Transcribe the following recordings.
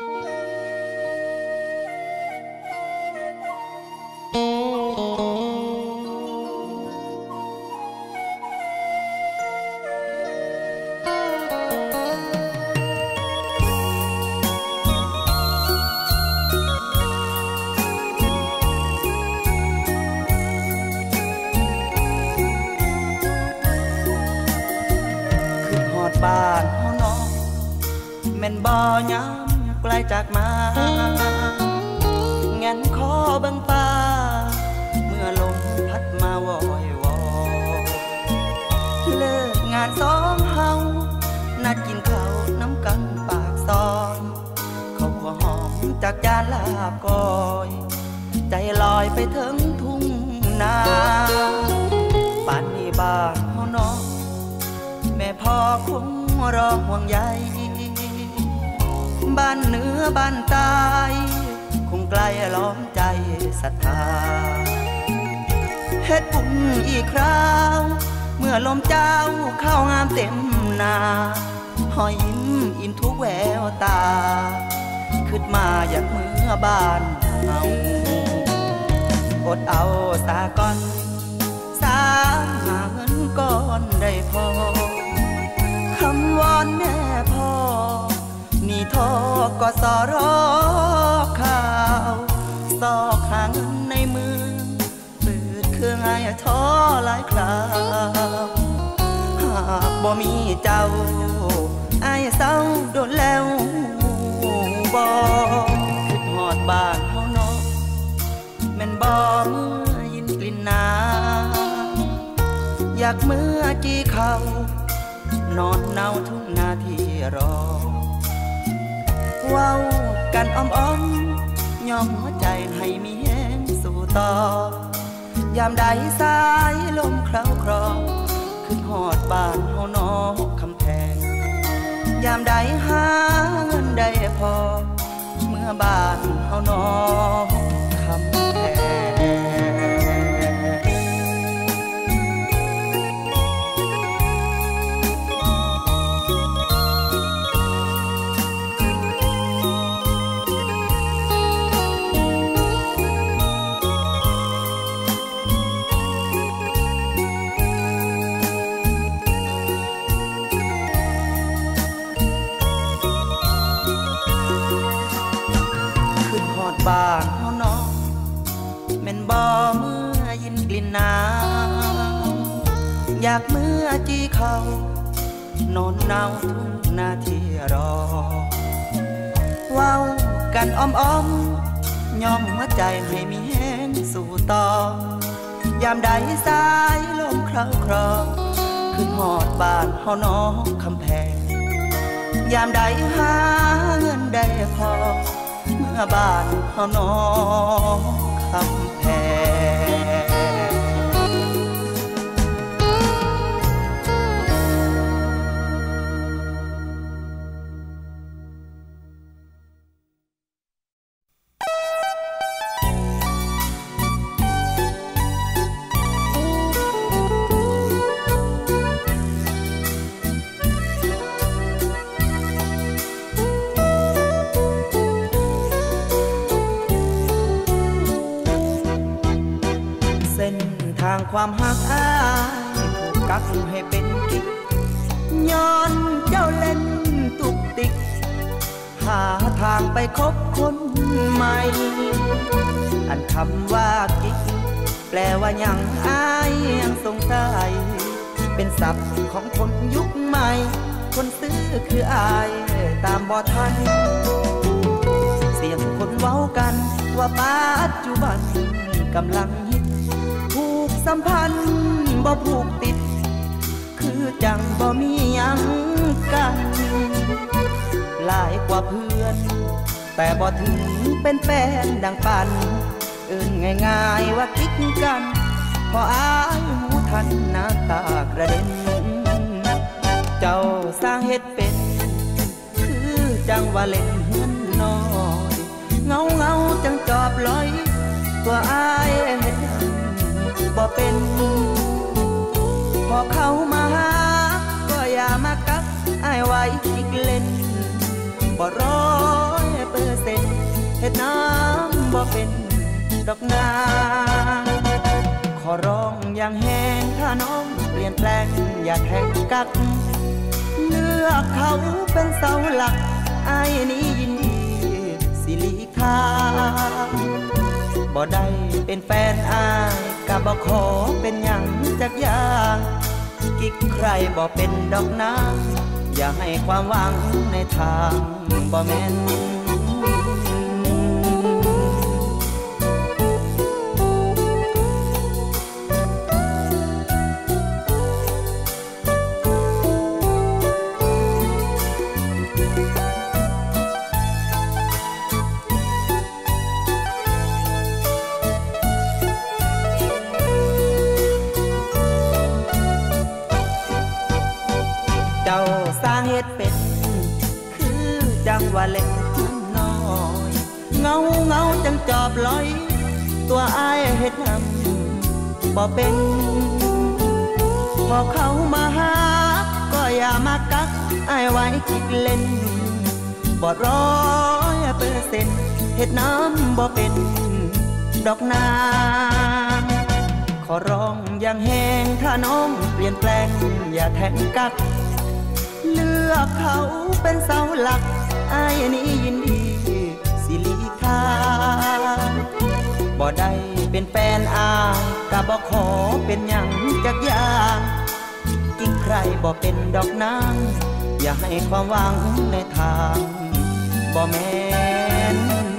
บ้านเฮาน้องแม่นบ่ยามไกลจากมาแงนคอเบิ่งฟ้าเมื่อลมพัดมาวอยวอเลิกงานสองเฮานัดกินข้าวน้ำกันปากซอยข้าวหัวหอมจากจานลาบก้อยใจลอยไปถึงทุ่งนาป่านนี้บ้านเฮาน้องแม่พ่อคงรอห่วงใยบ้านเหนือบ้านใต้คงไกลล้อมใจศรัทธาเฮ็ดบุญอีกคราวเมื่อลมเจ้าเข้างามเต็มนาหอยยิ้มอิ่มทุกแววตาขึ้นมาอยากเมื่อบ้านเฮาอดเอาสาก่อนสาหาเงินก้อนได้พอคำวอนแม่พ่อนี่ทกสรข่าวซอกหาเงินในเมืองเปิดเครื่องให้ท้อหลายคราวหากบ่มีเจ้าอ้ายเศร้าโดนแล้วบ่คิดฮอดบ้านเฮาเนาะแม่นบ่เมื่อยินกลิ่นน้ำอยากเมื่อจี้เขานอนเนาทุกนาทีรอเว้ากันอ้อมๆยอมหัวใจให้มีแห้งสู่ต่อยามใดสายลมเคล้าคลอขึ้นหอดบ้านเฮานอกคำแพงยามใดหาเงินได้พอเมื่อบ้านเฮานอกคำแพงบ้านเฮาน้องแม่นบ่เมื่อยินกลิ่นน้ำอยากเมื่อจี้เขานอนเนาทุกนาทีรอเว้ากันอ้อมๆยอมหัวใจให้มีแห้งสู่ต่อยามใดสายลมเคล้าคลอขึ้นหอดบ้านเฮาน้องคำแพงยามใดหาเงินได้พอเมื่อบ้านเฮานอกคำแพงทางความหักอ้ายถูกกักให้เป็นกิ๊กย้อนเจ้าเล่นตุกติกหาทางไปคบคนใหม่อันคำว่ากิ๊กแปลว่ายังอ้ายยังสงสัยเป็นศัพท์ของคนยุคใหม่คนซื้อคืออ้ายตามบ่ทันเสียงคนเว้ากันว่าปัจจุบันกำลังสัมพันธ์บ่ผูกติดคือจังบ่มีหยังกันหลายกว่าเพื่อนแต่บ่ถึงเป็นแฟนดังปันเอิ้นง่ายๆว่ากิ๊กกันพออายหูทันหน้าตากระเด็นเจ้าสร้างเฮ็ดเป็นคือจังว่าเล่นเฮือนน้อยเงาจังจอบลอยตัวอายเฮ็ดบ่เป็นพอเข้ามาหาก็อย่ามากักอ้ายไว้อีกเล่นบ่ร้อยเปิดอกนาขอร้องอย่างแห้งถ้าน้องเปลี่ยนแปลงอย่าแทงกักเลือกเขาเป็นเสาหลักไอ้นี้ยินดีสิลีคาบ่ได้เป็นแฟนอายก็บ่ขอเป็นหยังจักอย่างกิ๊กใครบ่เป็นดอกน้ำอย่าให้ความหวังในทางบ่แม่นเจ้าสร้างเหตุเป็นคือจังว่าเล็กน้อยเงาจังจอบลอยตัวอ้ายเฮ็ดนำบ่เป็นพอเขามาหาก็อย่ามากักอ้ายไว้คิดเล่นบ่100%เฮ็ดน้ำบ่เป็นดอกนาขอร้องอย่างแห้งถ้าน้องเปลี่ยนแปลงอย่าแทงกักเลือกเขาเป็นเสาหลักไอ้นี้ยินดีสิลีคาบ่ได้เป็นแฟนอายก็บ่ขอเป็นหยังจักอย่างกิ๊กใครบ่เป็นดอกนางอย่าให้ความหวังในทางบ่แม่น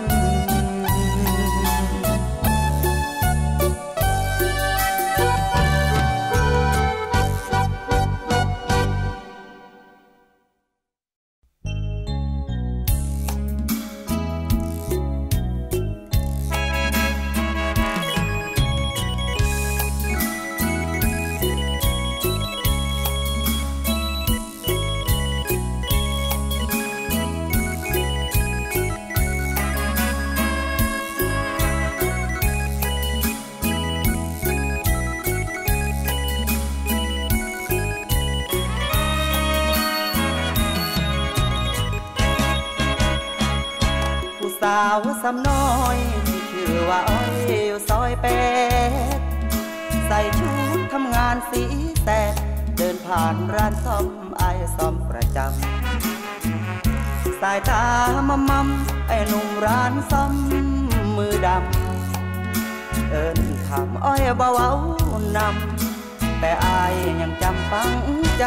สาวซ้ำน้อยที่ชื่อว่าอ้อยอยู่ซอย8ใส่ชุดทำงานสีแสดเดินผ่านร้านซ่อมไอ้ซ่อมประจำสายตามไอ้หนุ่มร้านซ่อมมือดำเอิ้นคำอ้อยเบาเว้านำแต่อ้ายยังจำฝังใจ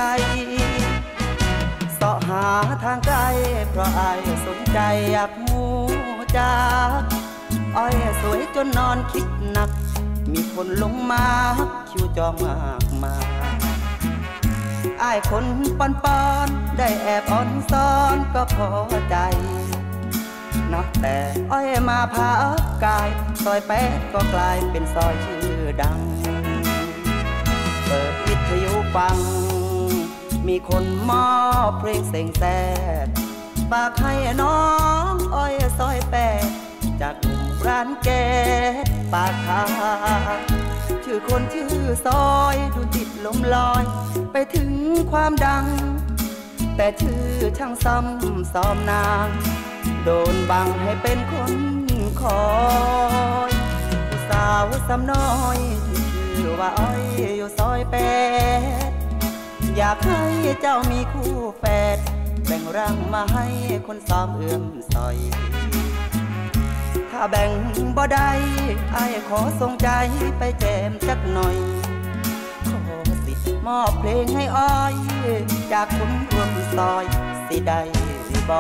เสาะหาทางไกลเพราะอ้ายสนใจอยากหูจากอ้อยสวยจนนอนคิดหนักมีคนลงมาคิวจองมากมายอ้ายคนปอนได้แอบอ่อนซ้อนก็พอใจนับแต่อ้อยมาพักกายซอย8ก็กลายเป็นซอยชื่อดังเปิดวิทยุฟังมีคนมอบเพลงเสียงแสดฝากให้น้องอ้อยซอย8จากหนุ่มร้านแก๊สปากทางชื่อคนชื่อซอยดูจิตลมลอยไปถึงความดังแต่ชื่อช่างซ้อมนางโดนบังให้เป็นคนคอยผู้สาวซ้ำน้อยที่ชื่อว่าอ้อยอยู่ซอย8อยากให้เจ้ามีคู่แฝดแบ่งร่างมาให้คนซ้อมเอื้อมซอยถ้าแบ่งบ่ได้อ้ายขอส่งใจไปแจมจักหน่อยขอสิทธิ์มอบเพลงให้อ้อยจากคนรวมซอยสิได้บ่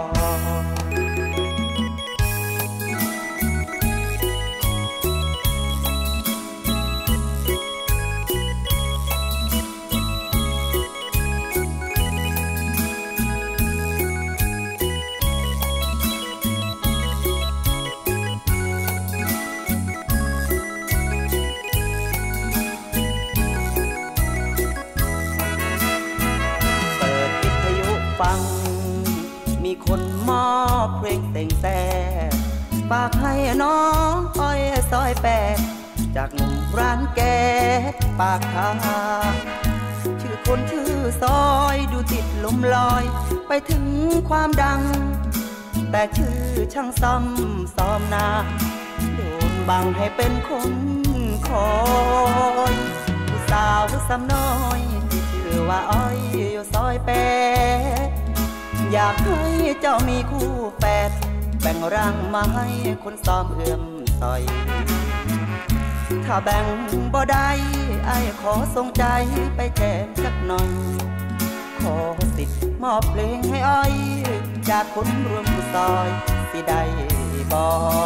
ฟังมีคนมอบเพลงแต่งแต่ฝากให้น้องอ้อยซอย8จากหนุ่มร้านแก๊สปากทางชื่อคนชื่อซอยดูติดลมลอยไปถึงความดังแต่ชื่อช่างซ้อมนาโดนบังให้เป็นคนคอยผู้สาวซ้ำน้อยที่ชื่อว่าอ้อยอยู่ซอยแปดอยากให้เจ้ามีคู่แฝดแบ่งร่างมาให้คนซ้อมเอื้อมซอยถ้าแบ่งบ่ได้ไอ้ขอส่งใจไปแจมสักหน่อยขอสิทธิ์มอบเพลงให้อ้อยจากคนรวมซอยสิได้บ่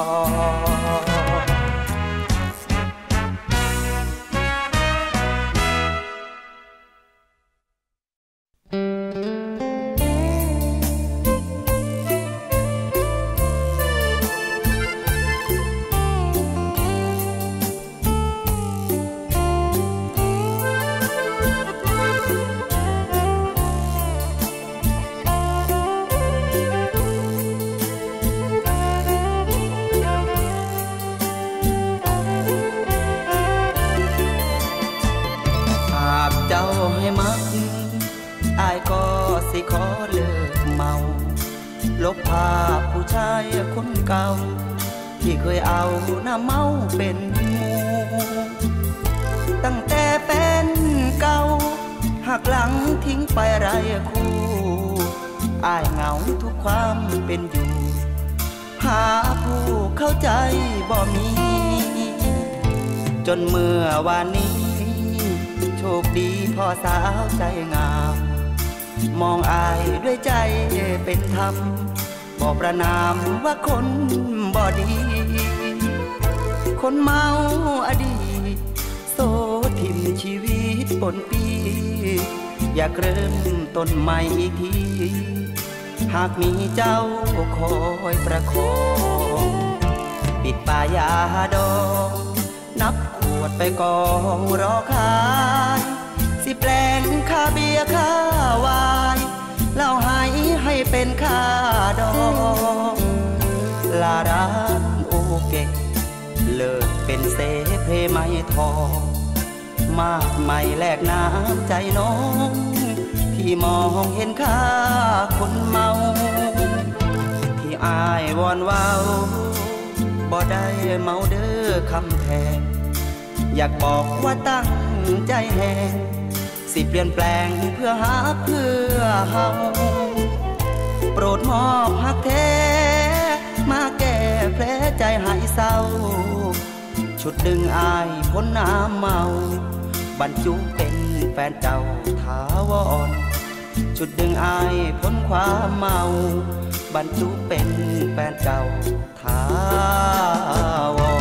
ขอเลิกเมาลบภาพผู้ชายคนเก่าที่เคยเอาหน้าเมาเป็นหมู่ตั้งแต่เป็นเก่าหักหลังทิ้งไปไรคู่อ้ายเหงาทุกความเป็นอยู่หาผู้เข้าใจบ่มีจนเมื่อวานนี้โชคดีพ่อสาวใจงามมองอายด้วยใจเป็นธรรมบอกประนามว่าคนบ่ดีคนเมาอดีตโซทิมชีวิตปนปีอยากเริ่มต้นใหม่อีกทีหากมีเจ้าคอยประคองปิดป่ายาดองนับขวดไปกองรอขายสิแปลงค่าเบียร์ค่าวายเล่าให้เป็นค่าดองลาร้านโอเกะเลิกเป็นเสเพไม้ทองมากไม่แลกน้ำใจน้องที่มองเห็นค่าคนเมาที่อายวอนเว้าบ่ได้เมาเด้อคำแพงอยากบอกว่าตั้งใจแหงสิเปลี่ยนแปลงเพื่อหาเพื่อเฮาโปรดมอบหักแท้มาแก้แผลใจหายเศร้าชุดดึงอายพ้นน้ำเมาบรรจุเป็นแฟนเจ้าถาวรชุดดึงอายพ้นความเมาบรรจุเป็นแฟนเจ้าถาวร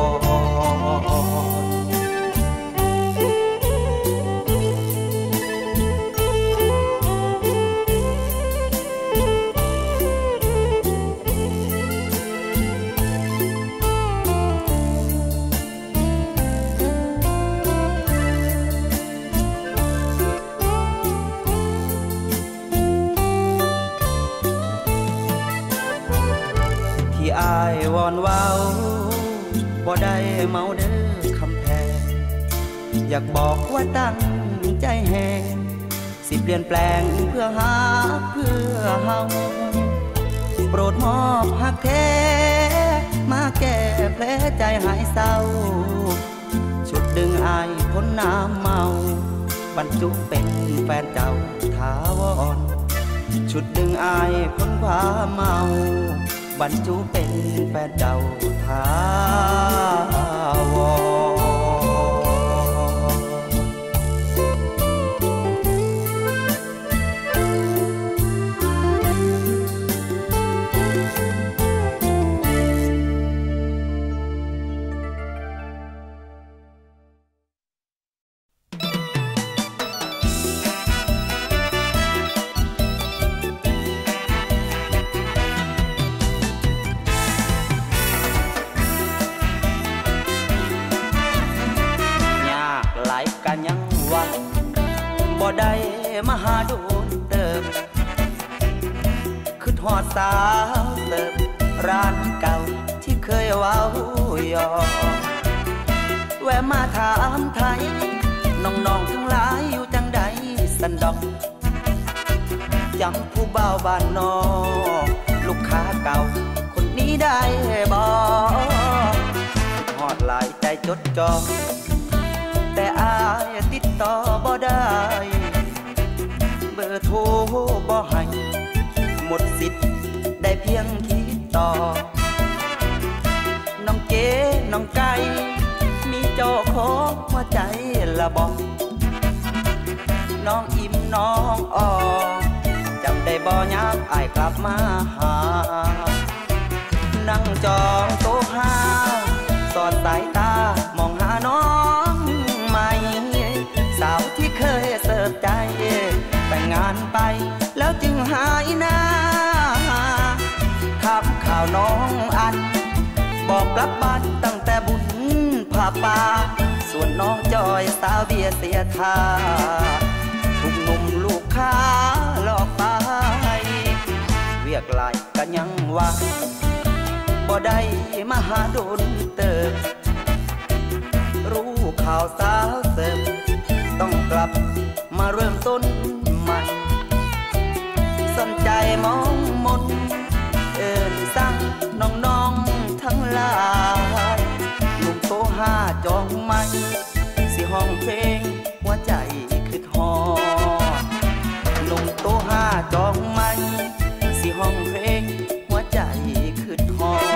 อายวอนเว้าบ่ได้เมาเด้อคำแพงอยากบอกว่าตั้งใจแหงสิเปลี่ยนแปลงเพื่อหาเพื่อเฮาโปรดมอบหักแท้มาแก้แผลใจหายเศร้าชุดดึงอายพ้นน้ำเมาบรรจุเป็นแฟนเจ้าถาวรชุดดึงอายพ้นความเมาบรรจุเป็นแฟนเจ้าถาวรบ่ได้มาหาโดนเติมคือทอดสาวเติมร้านเก่าที่เคยเว้าหยอกแวะมาถามไทยน้องๆทั้งหลายอยู่จังใดสันดอกจำผู้บ่าวบ้านนอกลูกค้าเก่าคนนี้ได้บ่ทจดจ่อแต่อายติดต่อบ่ได้เบอร์โทรบ่ให้หมดสิทธิ์ได้เพียงคิดต่อน้องเก๋น้องไก่มีเจ้าของหัวใจละบ่น้องอิ่มน้องอ่อจำได้บ่ยามอ้ายกลับมาหานั่งจองโต๊ะห้าสอดสายตามองหาน้องใหม่สาวที่เคยเสิร์ฟใจแต่งงานไปแล้วจึงหายหน้าถามข่าวน้องอันบอกกลับบ้านตั้งแต่บุญผ่าป่าส่วนน้องจอยสาวเบียเสียท่าทุกหนุ่มลูกค้าหลอกไปเวียกลายกันยังว่าบ่ได้มาหาโดนเติบรู้ข่าวสาวเสิร์ฟต้องกลับมาเริ่มต้นใหม่สนใจมองมนเอิ้นสั่งน้องๆทั้งหลายหนุ่มโตห้าจองไม่สิห้องเพลงหัวใจคือฮอดหนุ่มโตห้าจองไม่สิห้องเพลงหัวใจคือฮอด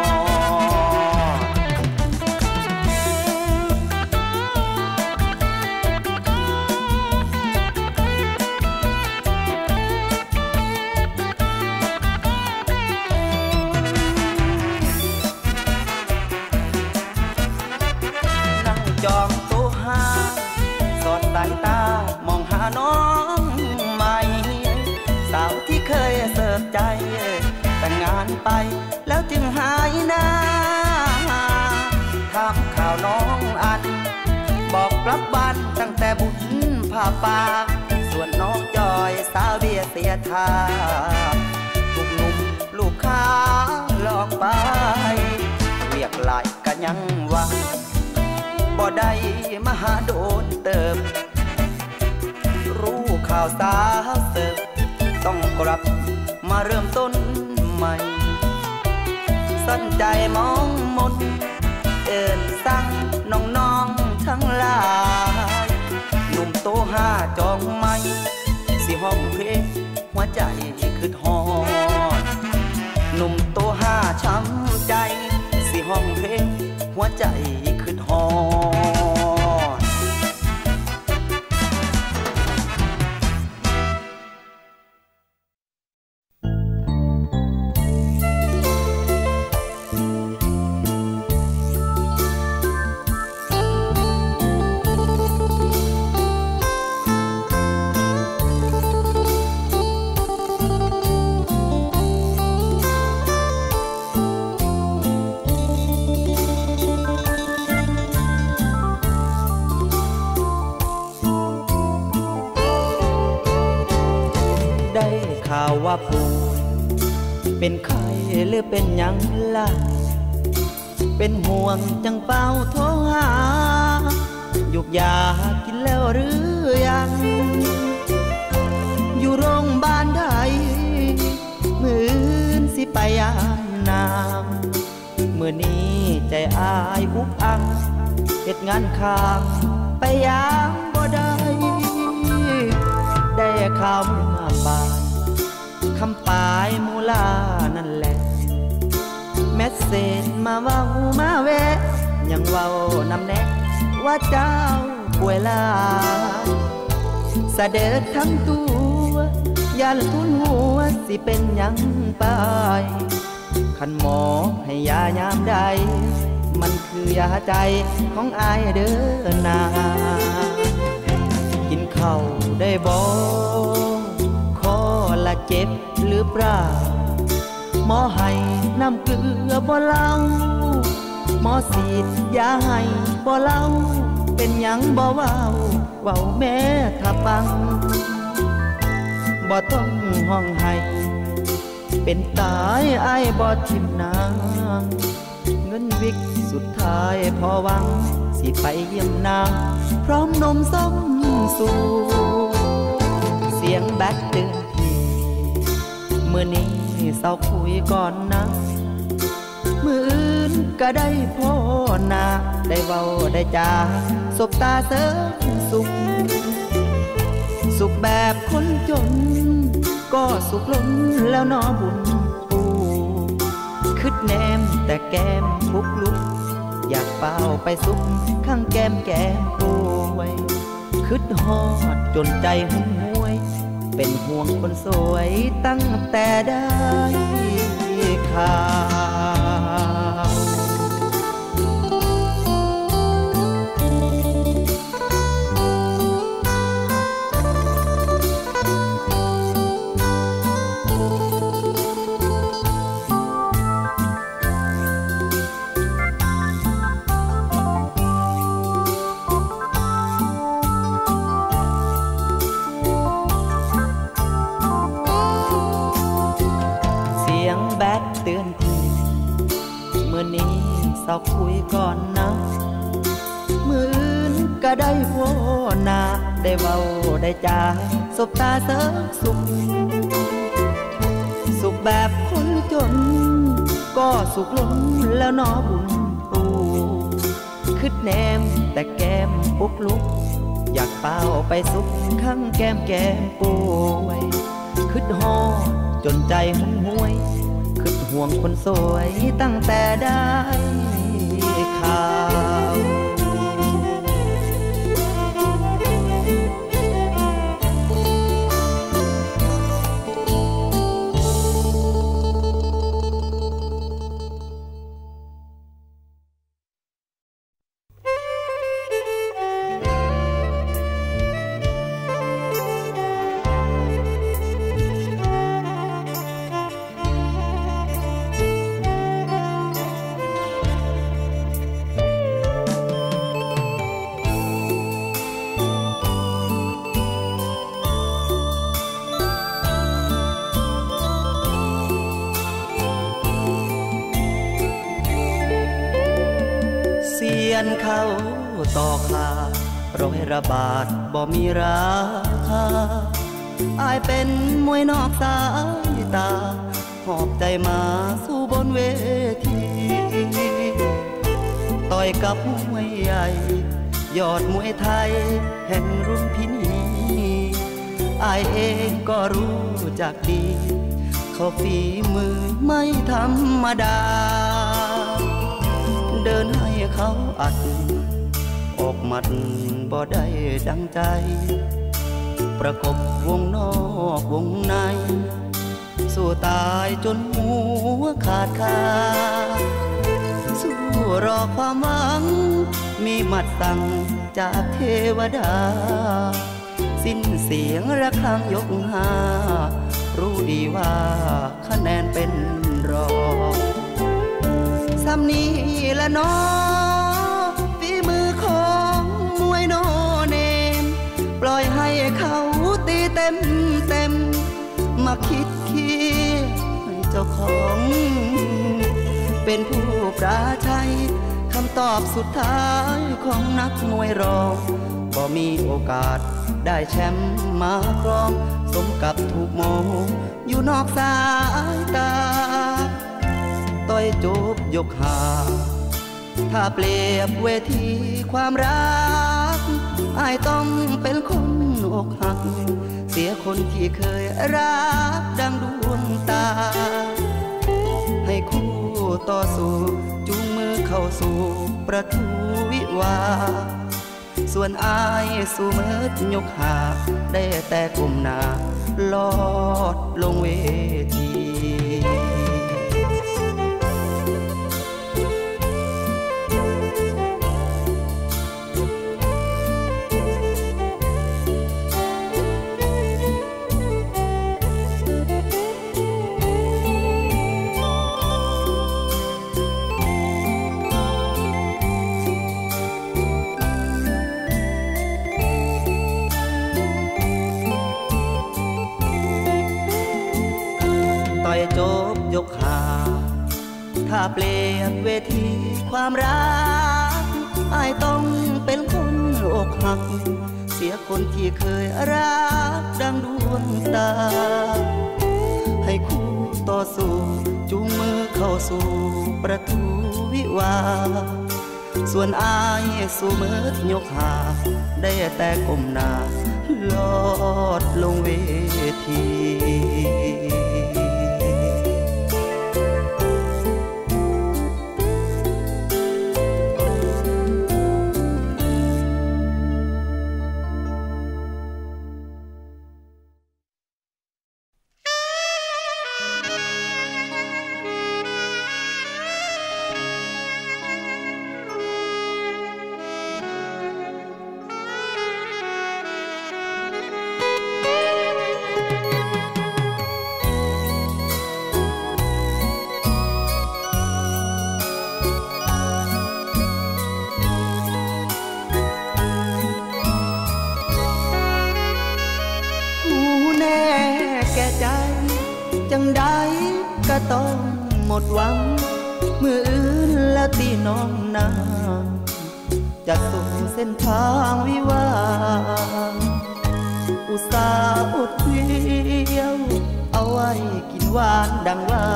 จองโต๊ะห้าสอดสายตามองหาน้องใหม่สาวที่เคยเสิร์ฟใจแต่งงานไปแล้วจึงหายหน้าถามข่าวน้องอันบอกกลับบ้านตั้งแต่บุญผ่าป่าส่วนน้องจอยสาวเบียเสียท่าทุกหนุ่มลูกค้าหลอกไปเรียกหลายกันยังว่าบ่ได้มาหาโดนเติบรู้ข่าวสาวเสิร์ฟต้องกลับมาเริ่มต้นใหม่สนใจมองมนเอิ้นสั่งน้องๆทั้งหลายหนุ่มโตห้าจองไม่สิห้องเพลงหัวใจคือฮอดหนุ่มโตห้าช้ำใจสิห้องเพลงหัวใจคือฮอดข่าวว่าป่วยเป็นไข้หรือเป็นหยังล่ะเป็นห่วงจังเป้าโทรหายุกยากินแล้วหรือยังอยู่โรงพยาบาลใดมื้อสิไปยามน้ำมื้อนี้ใจอายอุกอังเฮ็ดงานค้างไปยามบ่ได้ข่าวมาบ่ายคำปลายมูลานั่นแหละแมสเซจมาว่าหูมาแวะยังเว้านำแน่ว่าเจ้าป่วยหลายเสด็จทั้งตัวยันทุนหัวสิเป็นยังไปคันหมอให้ยายามใดมันคือยาใจของอายเด้อนากินข้าวได้บ่คอละเจ็บหรือเปล่าหมอให้น้ำเกลือบ่เล่าหมอฉีดยาให้บ่เล่าเป็นหยังบ่เว้าเว้าแม่ถ้าฟังบ่ต้องห้องให้เป็นตายอ้ายบ่ทิ่มนางเงินวิกสุดท้ายพอหวังสิไปเยี่ยมนางพร้อมนมส้มสูเสียงแบตเตือนพี่มื้อนี้เศร้าคุยก่อนนะมื้ออื่นก็ได้พ่อหน้าได้เว้าได้จาสบตาเสริมสุขสุขแบบคนจนก็สุขล้นแล้วน้อบุญปูคึดแนมแต่แก้มปุกลุกอยากเป่าไปซุกข้างแก้มป่วยคึดฮอดจนใจหุ่นห้วยเป็นห่วงคนสวยตั้งแต่ได้ข่าวแบตเตือนทีเมื่อนี้เศร้าคุยก่อนนะมื้ออื่นก็ได้พ่อหน้าได้เว้าได้จาสบตาเสริมสุขสุขแบบคนจนก็สุขล้นแล้วน้อบุญปูคึดแนมแต่แก้มปุกลุกอยากเป่าไปซุกข้างแก้มป่วยคึดฮอจนใจหุ่นห้วยห่วงคนสวยตั้งแต่ได้ข่าวเข้าต่อขาร้อยระบาทบ่มีราคาอายเป็นมวยนอกสายตาหอบใจมาสู่บนเวทีต่อยกับมวยใหญ่ยอดมวยไทยแห่งรุ่นพินีอายเองก็รู้จักดีเขาฝีมือไม่ธรรมดาเดินให้เขาอัดออกหมัดบ่ได้ดังใจประกบวงนอกวงในสู้ตายจนหัวขาดสู้รอความหวังมีหมัดสั่งจากเทวดาสิ้นเสียงระฆังยกห้ารู้ดีว่าคะแนนเป็นรองซ้ำนี้ละน้อฝีมือของมวยโนเนมปล่อยให้เขาตีเต็มมาคิดให้เจ้าของเป็นผู้ปราชัยคำตอบสุดท้ายของนักมวยรองก็มีโอกาสได้แชมป์มาครองสมกับถูกมองอยู่นอกสายตาต่อยจบยกห้าถ้าเปรียบเวทีความรักอายต้องเป็นคนอกหักเสียคนที่เคยรักดังดวงตาให้คู่ต่อสู้จูงมือเข้าสู่ประตูวิวาส่วนอายสู้มืดยกหาได้แต่ก้มหน้าลอดลงเวทีจบยกห้าถ้าเปลี่ยนเวทีความรักอายต้องเป็นคนอกหักเสียคนที่เคยรักดังดวงตาให้คู่ต่อสู้จูงมือเข้าสู่ประตูวิวาส่วนอายสู่เมิดยกหาได้แต่ก้มหน้าลอดลงเวทีจังใดก็ต้องหมดหวังมืออื่นและตีน้องนางจะสู่เส้นทางวิวาอุตส่าห์อดเลี้ยวเอาไว้กินหวานดังว่า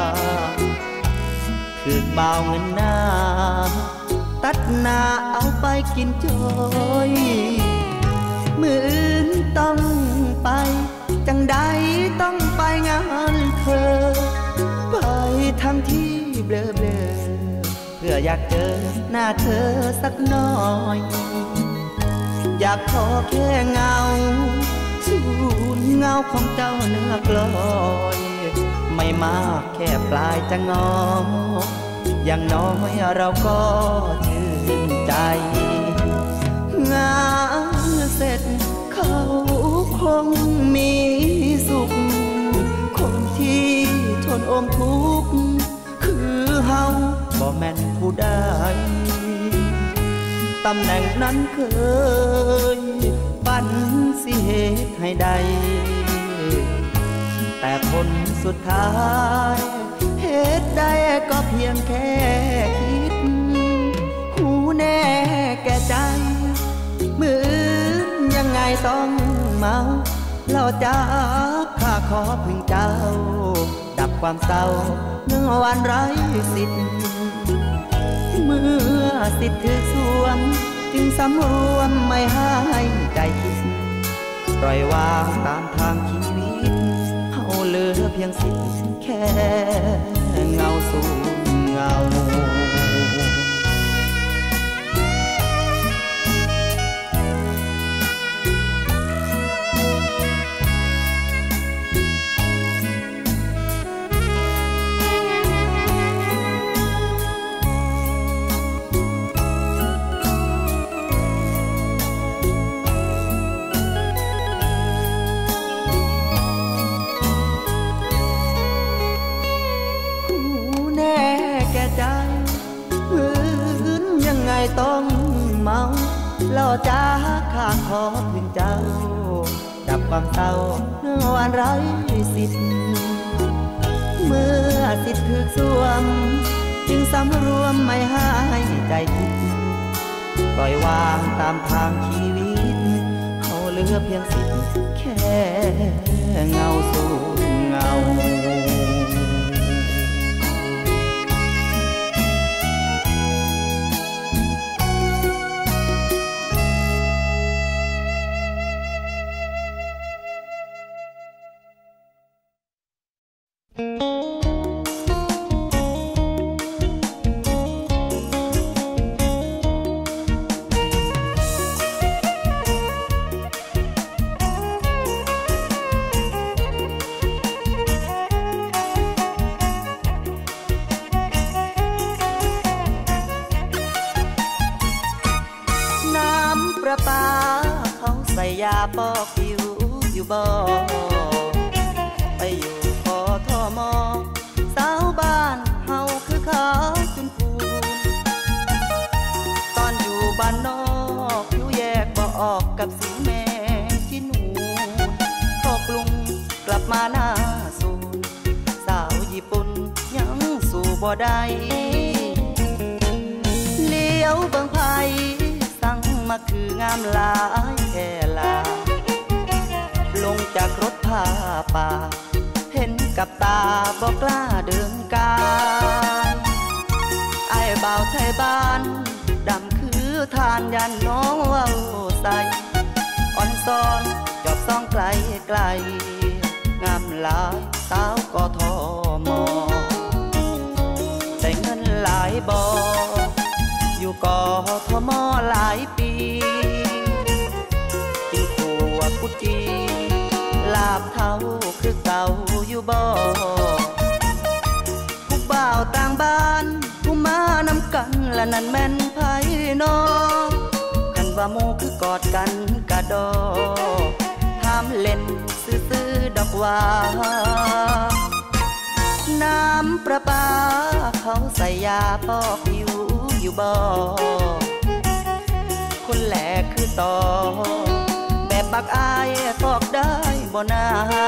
คือเบาเงินหน้าตัดหน้าเอาไปกินจอยมืออื่นต้องไปจังใดต้องไปงานเธอไปทั้งที่เบลอเบลอเพื่ออยากเจอหน้าเธอสักหน่อยอยากขอแค่เงาสูญเงาของเจ้าเนื้อกลอยไม่มากแค่ปลายจะงออย่างน้อยเราก็ชื่นใจงานเสร็จเขาคงมีสุขคนที่ทนอมทุกข์คือเฮาบ่แม่นผู้ใดตำแหน่งนั้นเคยปั้นสิเหตุให้ใดแต่ผลสุดท้ายเหตุใดก็เพียงแค่คิดหูแน่แก่ใจมือยังไงต้องเมาเราจะข้าขอพึ่งเจ้าดับความเศร้าเมื่อวันไร้สิทธิ์เมื่อสิทธิ์ถือส่วนจึงสำรวมไม่ให้ใจคิดปล่อยวางตามทางชีวิตเอาเหลือเพียงสิทธิ์แค่เงาสู่เงาต้องเมาเราจะข้าขอพึ่งเจ้าดับความเศร้าเมื่อวันไร้สิทธิ์เมื่อสิทธิ์ถูกสวมจึงสำรวมไม่ให้ใจคิดปล่อยวางตามทางชีวิตเขาเหลือเพียงสิทธิ์แค่เงาสู่เงาประปาเขาใส่ยาปอกผิวอยู่บ่ไปอยู่กทม.สาวบ้านเฮาคือเขาจุนพูตอนอยู่บ้านนอกผิวแยกบ่ออกกับสีแมงจีนูพอกรุงกลับมาหน้าสูนสาวญี่ปุ่นยังสู่บ่ได้เลี้ยวเบิ่งไผมาคืองามหลายแค่ลาลงจากรถผ้าป่าเห็นกับตาบอกกล้าเดินกายไอ้บ่าวไทยบ้านดำคือทานยันน้องเว้าใส่อ่อนซ้อนจอบซ่องไกลไกลงามหลายสาวกทมได้เงินหลายบ่อยู่กทมหลายปีกินขัวกุจีลาบเท่าคือเก่าอยู่บ่ผู้บ่าวต่างบ้านผู้มานำกันละนั่นแม่นไผน้องกันว่าหมู่คือกอดกันกะดอถามเล่นซื่อๆดอกว่าน้ำประปาเขาใส่ยาปอกผิวอยู่บ่คนแหลกคือต่อแบบบักอายฟอกได้บ่นา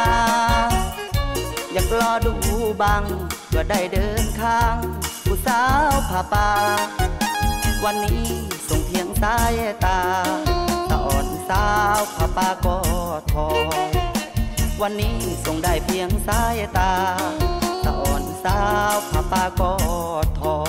อยากรอดูบังก็ได้เดินข้างผู้สาวผ่าป่าวันนี้ส่งเพียงสายตาตะอ่อนสาวผ่าป่าก็ทอวันนี้ส่งได้เพียงสายตาตะอ่อนสาวผ่าป่าก็ทอ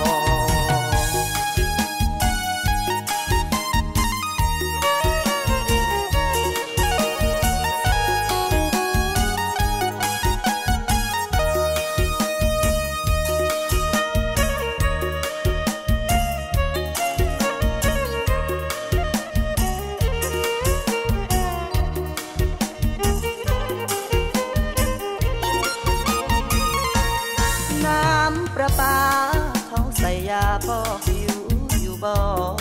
ประปาเขาใส่ยาพอกผิวอยู่บ่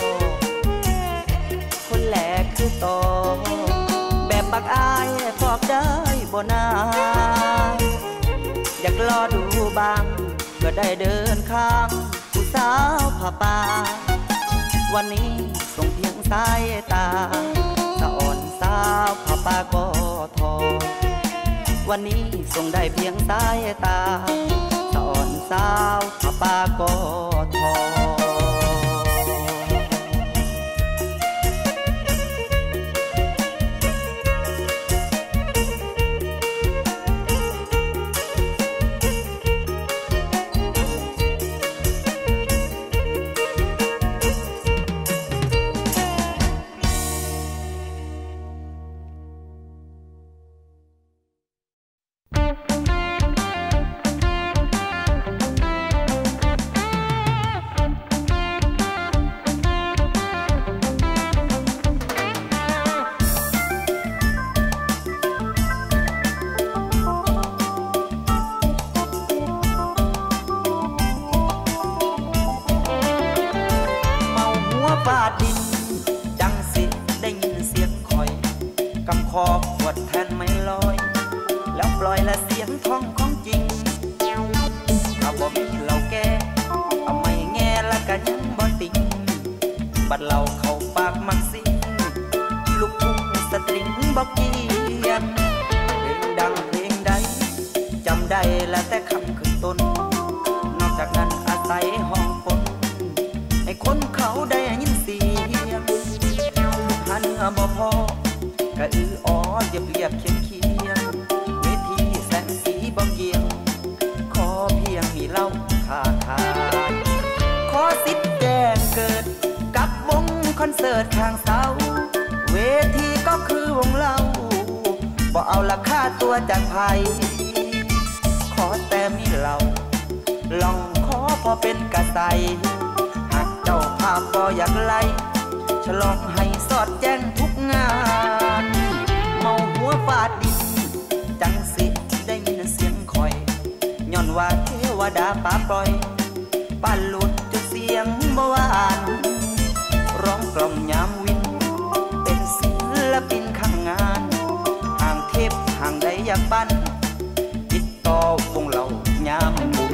คนแหลกคือต่อแบบบักอายฟอกได้บ่นาอยากรอดูบ้างก็ได้เดินข้างผู้สาวผ่าป่าวันนี้ส่งเพียงสายตาตะอ่อนสาวผ่าป่าก็ทอวันนี้ส่งได้เพียงสายตาตอนสาวผ่าป่าก็ทอฟาดดินจังสิได้ยินเสียงคอยกำคอขวดแทนไม่ลอยแล้วปล่อยละเสียงท้องของจริงถ้าบ่มีเหล่าแก่เอาไม่แง่ละกันยังบ่ติงบัดเราเข้าปากมักสิลูกทุ่งสตริงบอกเกียนเพลงดังเพลงใดจำได้ละแต่คำขึ้นต้นนอกจากนั้นอาศัยห้องปนให้คนเขาได้ยินเสียงหันบ่พอกะอ้อเรียบเรียบเคียงเคียงเวทีแสงสีบ่เกี่ยงขอเพียงมีเล่าขาดทายขอสิทธิ์แจ้งเกิดกับวงคอนเสิร์ตข้างเสาเวทีก็คือวงเราบ่เอาราคาตัวจากไผขอแต่มีเราลองขอพอเป็นกระใสเจ้าภาพก็อยากไล่ฉลองให้สอดแจ้งทุกงานเมาหัวฟาดดินจังสิได้ยินเสียงคอยย้อนว่าเทวดาป่าปล่อยป้านหลุดจุดเสียงเมื่อวานร้องกล่อมยามวินเป็นศิลปินข้างงานห่างเทพห่างใดอยากปั้นติดต่อวงเรายามบุญ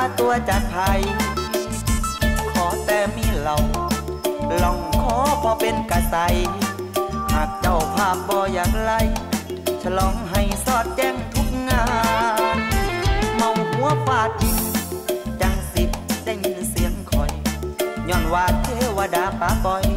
ตัวจากไผขอแต่มีเราลองขอพอเป็นกระใสหากเจ้าภาพบ่อยากไล่ฉลองให้สอดแจ้งทุกงานเมาหัวฟาดดินจังสิได้ยินเสียงคอยย้อนว่าเทวดาป่าปอย